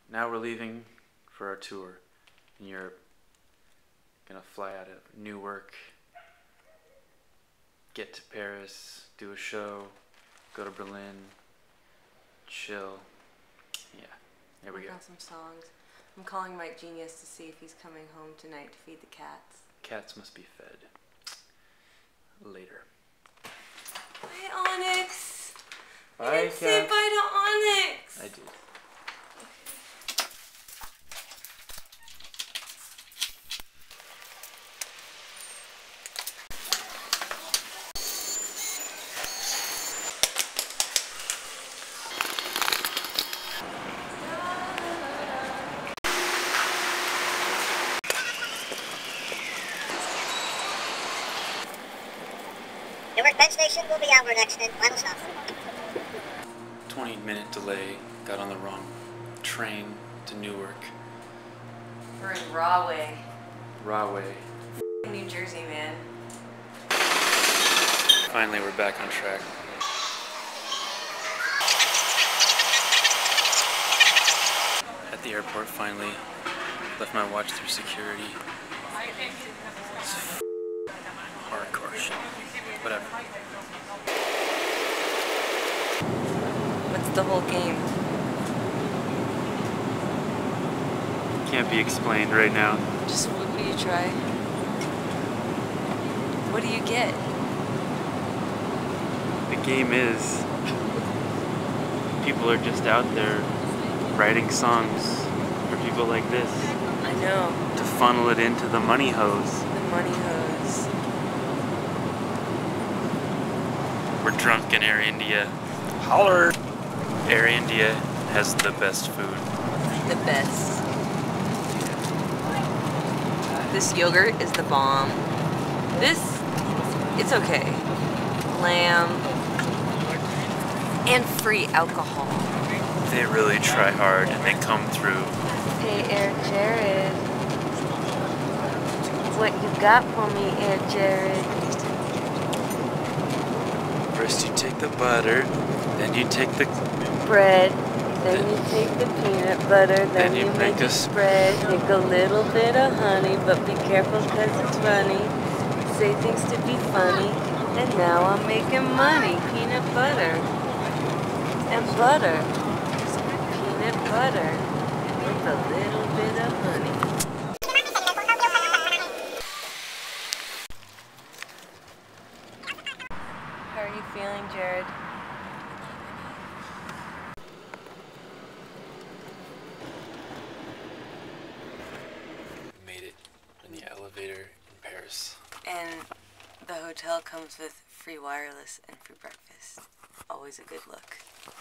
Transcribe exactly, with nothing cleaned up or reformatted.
now we're leaving for our tour in Europe. Gonna fly out of Newark, get to Paris, do a show, go to Berlin, chill. Yeah, there we Work go. on some songs. I'm calling Mike Genius to see if he's coming home tonight to feed the cats. Cats must be fed. Later. Bye, Onyx. Bye, I didn't say cat. bye to Onyx. I did. Newark Penn Station will be our next and final stop. twenty minute delay, got on the wrong train to Newark. We're in Rahway, Rahway. New Jersey, man. Finally, we're back on track. At the airport, finally, left my watch through security. It's f hardcore shit. Whatever. What's the whole game? Can't be explained right now. Just what do you try? What do you get? The game is people are just out there writing songs for people like this I know. to funnel it into the money hose. The money hose. We're drunk in Air India. Holler! Air India has the best food. The best. This yogurt is the bomb. This, it's okay. Lamb. And free alcohol. They really try hard and they come through. Hey, Air Jared. What you got for me, Air Jared? First you take the butter, then you take the... Bread. Then you take the peanut butter, then, Then you you make make a a spread. Take a little bit of honey, but be careful cause it's runny. Say things to be funny, and now I'm making money. Peanut butter and butter. Peanut butter with a little bit of honey. How are you feeling, Jared? Made it in the elevator in Paris. And the hotel comes with free wireless and free breakfast. Always a good look.